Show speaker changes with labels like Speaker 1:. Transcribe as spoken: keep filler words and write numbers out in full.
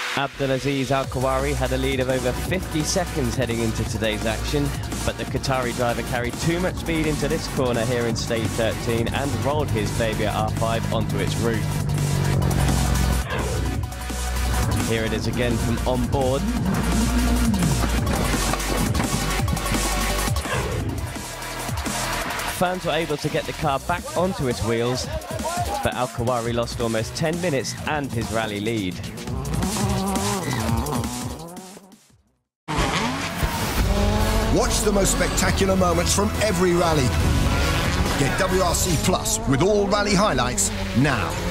Speaker 1: Abdulaziz Al-Kuwari had a lead of over fifty seconds heading into today's action, but the Qatari driver carried too much speed into this corner here in stage thirteen and rolled his Fabia R five onto its roof. Here it is again from on board. Fans were able to get the car back onto its wheels, but Al-Kuwari lost almost ten minutes and his rally lead.
Speaker 2: Watch the most spectacular moments from every rally. Get W R C Plus with all rally highlights now.